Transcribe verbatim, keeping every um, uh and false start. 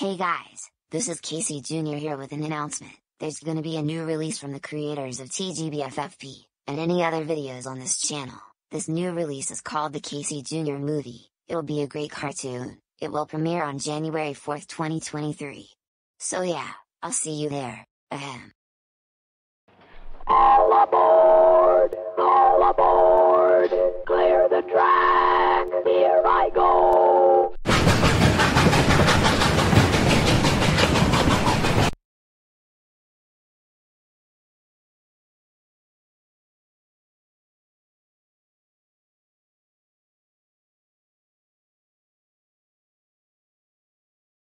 Hey guys, this is Casey Junior here with an announcement. There's gonna be a new release from the creators of T G B F F P, and any other videos on this channel. This new release is called the Casey Junior Movie. It will be a great cartoon. It will premiere on January fourth twenty twenty-three. So yeah, I'll see you there. Ahem. All aboard! All aboard! Clear the track! Here I go!